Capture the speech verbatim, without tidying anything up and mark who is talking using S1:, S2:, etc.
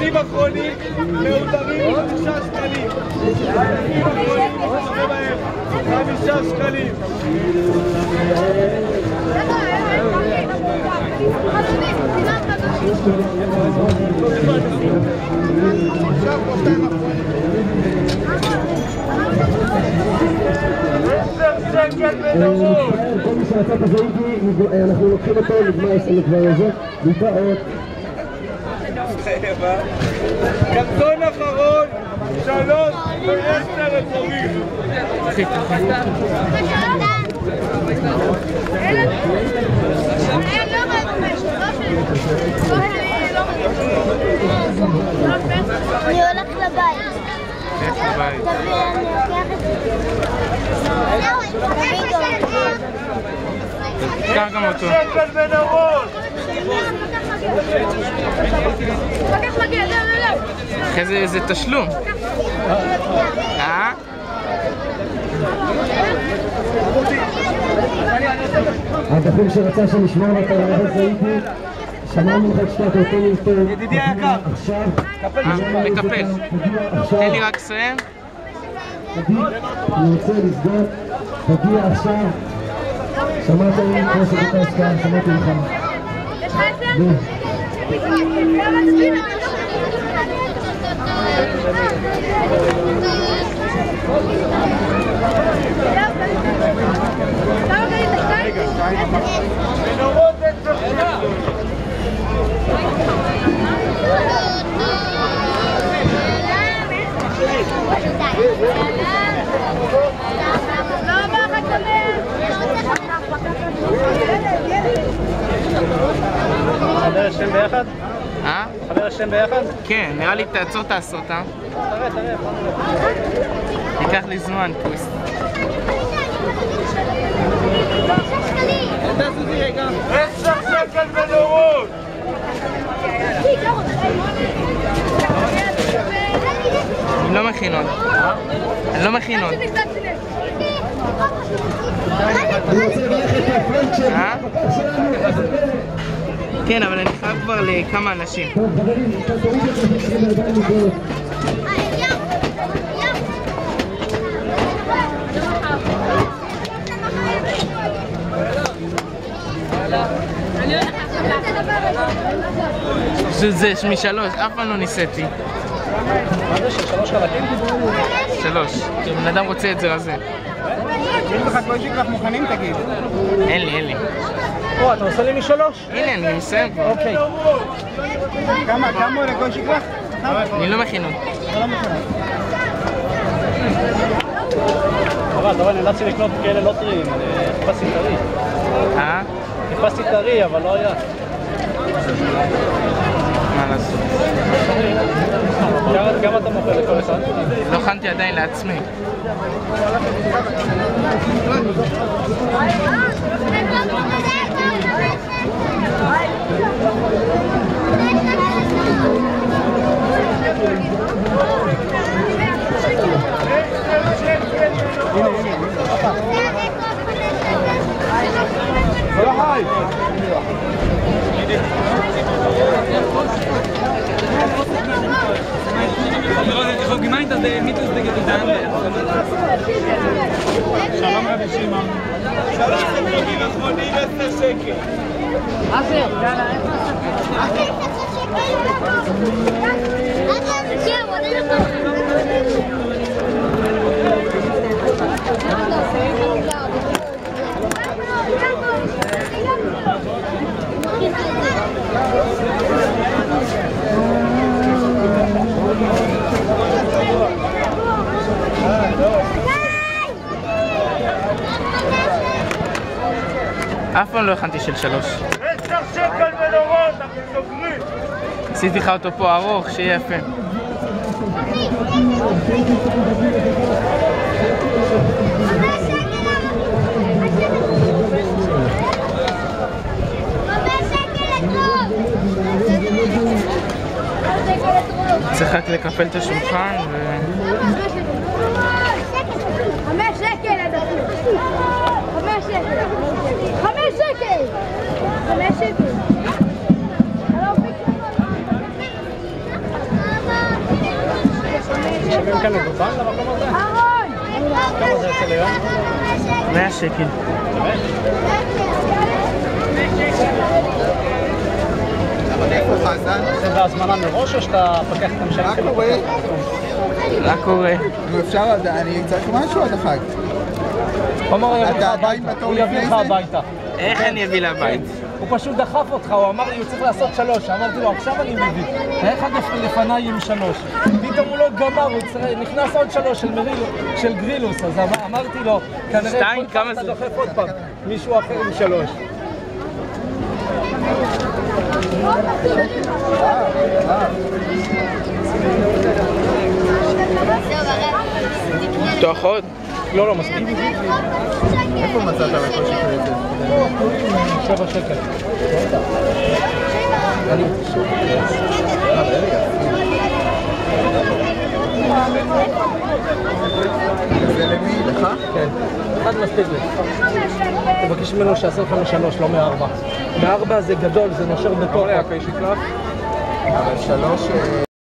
S1: כרטיסים אחרונים מאותרים חמישה שקלים. כרטיסים אחרונים שווה בהם חמישה שקלים.
S2: כל מי שרצה את הזאידי, אנחנו לוקחים אותו, נגמר כבר הזה, להתראות.
S1: קרטון אחרון, שלוש ועשר אזורים.
S3: אני הולך לבית. תביא, אני לוקח את זה.
S4: קח גם אותו.
S1: שקל בין הראש.
S4: אחרי זה איזה תשלום. אה?
S2: הבחור שרצה שנשמור את הרב זאידי, שמענו לך את שתי הקרטונים טוב.
S1: ידידי היקר.
S2: עכשיו.
S4: מקפל. תן לי רק לסיים.
S2: תגיד, אני רוצה לסגור. תגיע עכשיו. שמעת לי כמו שביקשת, שמעתי לך.
S3: יש לך עשר? למה תסביר?
S1: מנורות אין תפקיד.
S5: חבר השם ביחד?
S4: אה?
S5: חבר השם ביחד?
S4: כן, נראה לי תעצור תעשו אותם.
S5: תראה, תראה.
S4: ייקח לי זמן, פוס.
S1: עשר שקל מנורות.
S4: אני לא מכין עוד. אני לא מכין עוד.
S2: אני רוצה לברך את הפרנד של
S4: אה?
S2: הפקח שלנו.
S4: כן, אבל אני חייב כבר לכמה אנשים.
S2: טוב, חברים, תוריד את זה של הידיים לגבות.
S4: זה משלוש, אף פעם לא ניסיתי.
S5: מה זה של שלוש חלקים?
S4: שלוש. כי בן אדם רוצה את זה לזה.
S5: יש לך כל שיקלח מוכנים תגיד.
S4: אין לי, אין לי.
S5: או, אתה עושה לי משלוש?
S4: הנה, אני מסיים כבר.
S5: אוקיי. כמה, כמה עולה כל שיקלח?
S4: אני לא מכין עוד.
S5: אתה לא מכין. אבל אתה רואה, נאלצתי לקנות כאלה לא טריים, חיפשתי טרי.
S4: אה?
S5: חיפשתי טרי, אבל לא היה.
S4: מה לעשות?
S5: כמה אתה מוכר לכל אחד?
S4: לא הכנתי עדיין לעצמי.
S6: Gemeint, dass der Mittels der getan wird.
S5: שלום רבי שמעון.
S1: שלוש אזורים אחרונים עשר שקל.
S4: אף פעם לא הכנתי של שלוש.
S1: עשר שקל מנורות, אנחנו סוגרים.
S4: עשיתי לך אותו פה ארוך, שיהיה יפה. צריך רק לקפל את השולחן ו...
S3: חמש שקל לדעתי. חמש שקל. חמש שקל. חמש שקל.
S5: כאן לדותן למקום הזה? כמה זה יצא ליום?
S4: מאה שקל.
S7: איפה חזן?
S5: זה בהזמנה מראש או שאתה פקח את המשלם?
S7: מה קורה?
S4: מה קורה?
S7: נו אפשר, אני צריך משהו עד החג.
S5: הוא אמר הוא יביא לך
S7: אתה עדיין
S5: הביתה,
S7: בתור
S5: הוא יביא
S7: לפני
S5: לך
S7: זה?
S5: הביתה.
S4: איך אני אביא לבית?
S5: הוא פשוט דחף אותך, הוא אמר לי, הוא צריך לעשות שלוש. אמרתי לו, עכשיו אני מביא. היה אחד לפניי עם שלוש. פתאום הוא לא גמר, הוא נכנס עוד שלוש של גרילוס. אז אמרתי לו, כנראה
S4: שתיים,
S5: כל פעם
S4: כמה
S5: אתה
S4: זה?
S5: דוחף עוד פעם מישהו אחר עם שלוש.
S4: תוך עוד?
S5: לא, לא, מספיק.
S7: איפה מצאת בקושי כזה?
S5: שבע שקל.
S7: זה למי? לך?
S5: כן. אחד מספיק לי. תבקש ממנו שיעשה לך משלוש, לא מארבע. מארבע זה גדול, זה נושר בתור.
S7: אבל שלוש...